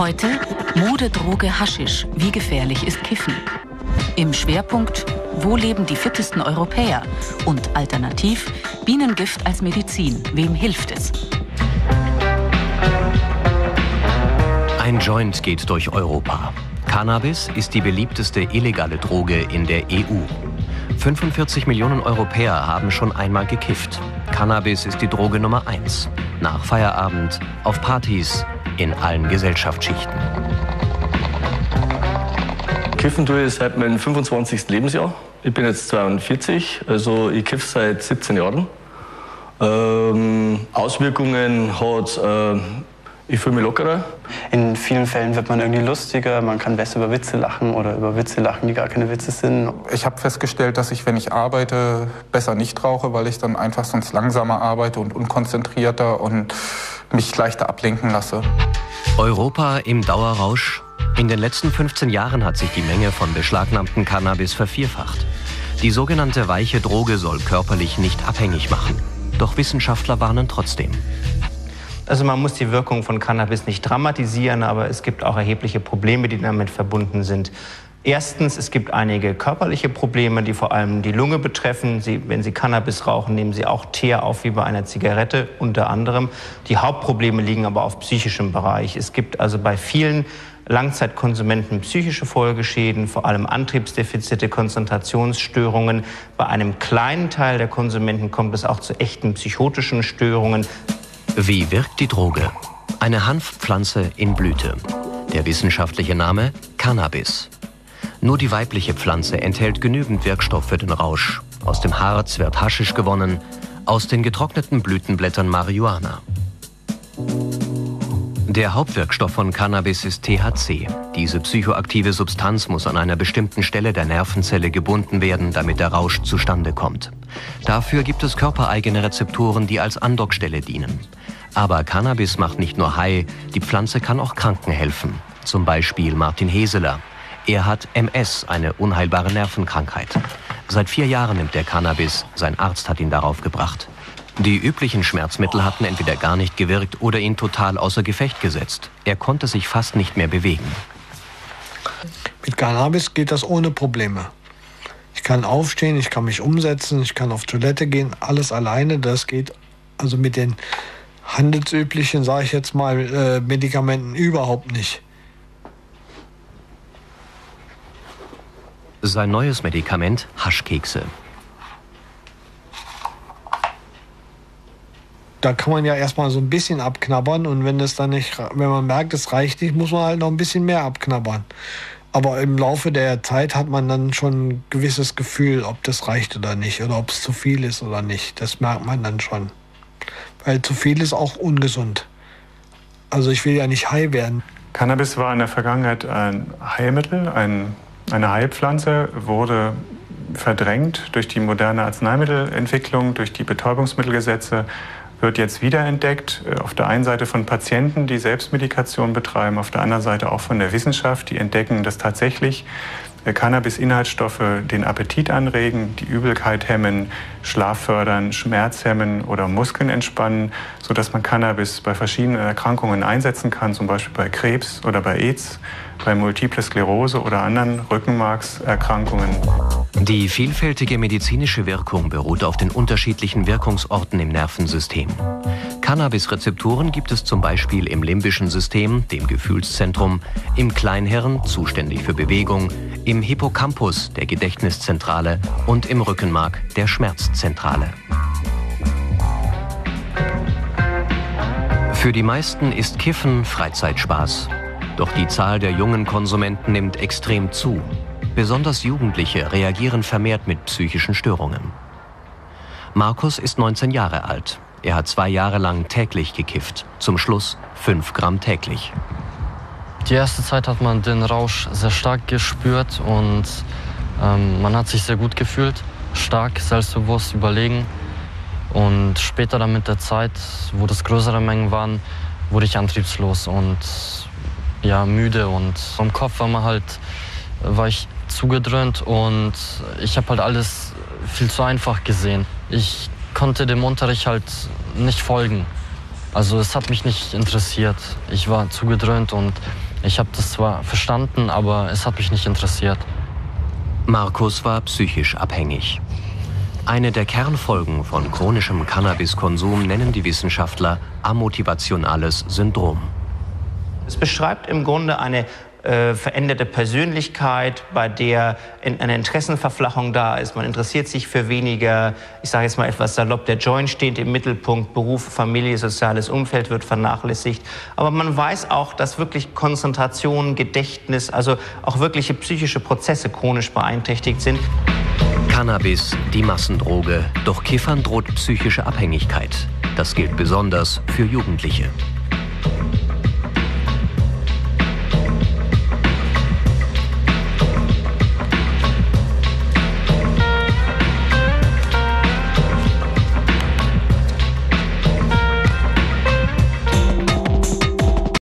Heute Modedroge Haschisch. Wie gefährlich ist Kiffen? Im Schwerpunkt, wo leben die fittesten Europäer? Und alternativ, Bienengift als Medizin. Wem hilft es? Ein Joint geht durch Europa. Cannabis ist die beliebteste illegale Droge in der EU. 45 Millionen Europäer haben schon einmal gekifft. Cannabis ist die Droge Nummer 1. Nach Feierabend, auf Partys, in allen Gesellschaftsschichten. Kiffen tue ich seit meinem 25. Lebensjahr. Ich bin jetzt 42, also ich kiffe seit 17 Jahren. Auswirkungen hat, ich fühle mich lockerer. In vielen Fällen wird man irgendwie lustiger, man kann besser über Witze lachen oder über Witze lachen, die gar keine Witze sind. Ich habe festgestellt, dass ich, wenn ich arbeite, besser nicht rauche, weil ich dann einfach sonst langsamer arbeite und unkonzentrierter und mich leichter ablenken lasse. Europa im Dauerrausch? In den letzten 15 Jahren hat sich die Menge von beschlagnahmtem Cannabis vervierfacht. Die sogenannte weiche Droge soll körperlich nicht abhängig machen. Doch Wissenschaftler warnen trotzdem. Also man muss die Wirkung von Cannabis nicht dramatisieren, aber es gibt auch erhebliche Probleme, die damit verbunden sind. Erstens, es gibt einige körperliche Probleme, die vor allem die Lunge betreffen. Wenn Sie Cannabis rauchen, nehmen Sie auch Teer auf wie bei einer Zigarette unter anderem. Die Hauptprobleme liegen aber auf psychischem Bereich. Es gibt also bei vielen Langzeitkonsumenten psychische Folgeschäden, vor allem Antriebsdefizite, Konzentrationsstörungen. Bei einem kleinen Teil der Konsumenten kommt es auch zu echten psychotischen Störungen. Wie wirkt die Droge? Eine Hanfpflanze in Blüte. Der wissenschaftliche Name Cannabis. Nur die weibliche Pflanze enthält genügend Wirkstoff für den Rausch. Aus dem Harz wird Haschisch gewonnen, aus den getrockneten Blütenblättern Marihuana. Der Hauptwirkstoff von Cannabis ist THC. Diese psychoaktive Substanz muss an einer bestimmten Stelle der Nervenzelle gebunden werden, damit der Rausch zustande kommt. Dafür gibt es körpereigene Rezeptoren, die als Andockstelle dienen. Aber Cannabis macht nicht nur high, die Pflanze kann auch Kranken helfen. Zum Beispiel Martin Heseler. Er hat MS, eine unheilbare Nervenkrankheit. Seit 4 Jahren nimmt er Cannabis, sein Arzt hat ihn darauf gebracht. Die üblichen Schmerzmittel hatten entweder gar nicht gewirkt oder ihn total außer Gefecht gesetzt. Er konnte sich fast nicht mehr bewegen. Mit Cannabis geht das ohne Probleme. Ich kann aufstehen, ich kann mich umsetzen, ich kann auf Toilette gehen, alles alleine. Das geht also mit den handelsüblichen, sage ich jetzt mal, Medikamenten überhaupt nicht. Sein neues Medikament, Haschkekse. Da kann man ja erstmal so ein bisschen abknabbern und wenn man merkt, es reicht nicht, muss man halt noch ein bisschen mehr abknabbern. Aber im Laufe der Zeit hat man dann schon ein gewisses Gefühl, ob das reicht oder nicht oder ob es zu viel ist oder nicht. Das merkt man dann schon. Weil zu viel ist auch ungesund. Also ich will ja nicht high werden. Cannabis war in der Vergangenheit ein Heilmittel, eine Heilpflanze, wurde verdrängt durch die moderne Arzneimittelentwicklung, durch die Betäubungsmittelgesetze, wird jetzt wiederentdeckt, auf der einen Seite von Patienten, die Selbstmedikation betreiben, auf der anderen Seite auch von der Wissenschaft, die entdecken, dass tatsächlich Cannabis-Inhaltsstoffe den Appetit anregen, die Übelkeit hemmen, Schlaf fördern, Schmerz hemmen oder Muskeln entspannen, sodass man Cannabis bei verschiedenen Erkrankungen einsetzen kann, zum Beispiel bei Krebs oder bei AIDS, bei Multiple Sklerose oder anderen Rückenmarkserkrankungen. Die vielfältige medizinische Wirkung beruht auf den unterschiedlichen Wirkungsorten im Nervensystem. Cannabis-Rezeptoren gibt es zum Beispiel im limbischen System, dem Gefühlszentrum, im Kleinhirn, zuständig für Bewegung, im Hippocampus, der Gedächtniszentrale, und im Rückenmark, der Schmerzzentrale. Für die meisten ist Kiffen Freizeitspaß. Doch die Zahl der jungen Konsumenten nimmt extrem zu. Besonders Jugendliche reagieren vermehrt mit psychischen Störungen. Markus ist 19 Jahre alt. Er hat 2 Jahre lang täglich gekifft. Zum Schluss 5 Gramm täglich. Die erste Zeit hat man den Rausch sehr stark gespürt und man hat sich sehr gut gefühlt. Stark, selbstbewusst, überlegen. Und später dann mit der Zeit, wo das größere Mengen waren, wurde ich antriebslos und ja, müde. Und im Kopf war ich zugedröhnt und ich habe halt alles viel zu einfach gesehen. Ich konnte dem Unterricht halt nicht folgen. Also es hat mich nicht interessiert. Ich war zugedröhnt und Ich habe das zwar verstanden, aber es hat mich nicht interessiert. Markus war psychisch abhängig. Eine der Kernfolgen von chronischem Cannabiskonsum nennen die Wissenschaftler amotivationales Syndrom. Es beschreibt im Grunde eine veränderte Persönlichkeit, bei der eine Interessenverflachung da ist. Man interessiert sich für weniger, ich sage jetzt mal etwas salopp, der Joint steht im Mittelpunkt, Beruf, Familie, soziales Umfeld wird vernachlässigt. Aber man weiß auch, dass wirklich Konzentration, Gedächtnis, also auch wirkliche psychische Prozesse chronisch beeinträchtigt sind. Cannabis, die Massendroge. Doch Kiffern droht psychische Abhängigkeit. Das gilt besonders für Jugendliche.